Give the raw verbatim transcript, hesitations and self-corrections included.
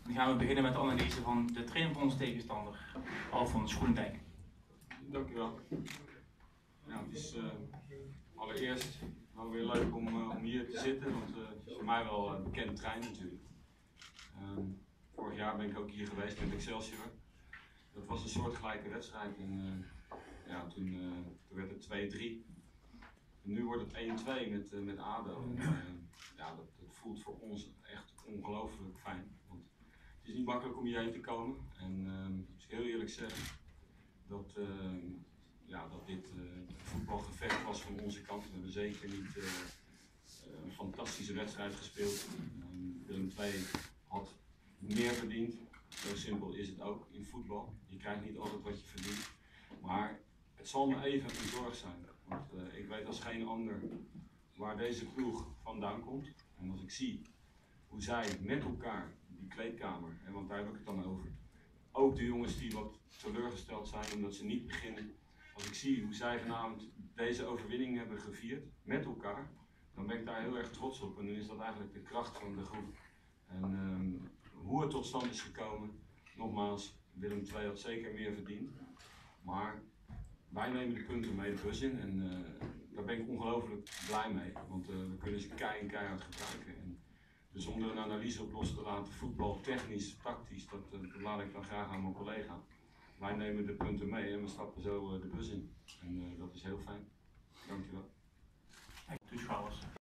Dan gaan we beginnen met de analyse van de trainer van onze tegenstander, Alfons Groenendijk. Dank u wel. Ja, het is uh, allereerst wel weer leuk om, uh, om hier te zitten, want uh, het is voor mij wel een bekende trein natuurlijk. Um, vorig jaar ben ik ook hier geweest met Excelsior. Dat was een soortgelijke wedstrijd en uh, ja, toen, uh, toen werd het twee drie. En nu wordt het één twee met, uh, met A D O. En, uh, ja, dat, dat voelt voor ons echt ongelooflijk fijn. Want het is niet makkelijk om hierheen te komen. En uh, als ik heel eerlijk zeg dat, uh, ja, dat dit uh, een voetbalgevecht was van onze kant. We hebben zeker niet uh, een fantastische wedstrijd gespeeld. Uh, Willem twee had meer verdiend. Zo simpel is het ook in voetbal. Je krijgt niet altijd wat je verdient. Maar het zal me even een zorg zijn. Want uh, ik weet als geen ander waar deze ploeg vandaan komt. En als ik zie hoe zij met elkaar, die kleedkamer, hè, want daar heb ik het dan over. Ook de jongens die wat teleurgesteld zijn omdat ze niet beginnen. Als ik zie hoe zij vanavond deze overwinning hebben gevierd met elkaar, dan ben ik daar heel erg trots op. En dan is dat eigenlijk de kracht van de groep. En um, hoe het tot stand is gekomen, nogmaals, Willem twee had zeker meer verdiend. Maar wij nemen de punten mee de bus in en uh, daar ben ik ongelooflijk blij mee. Want uh, we kunnen ze kei en keihard gebruiken. En dus zonder een analyse op los te laten, voetbal, technisch, tactisch, dat, uh, dat laat ik dan graag aan mijn collega. Wij nemen de punten mee en we stappen zo uh, de bus in. En uh, dat is heel fijn. Dankjewel. Toeschouwers.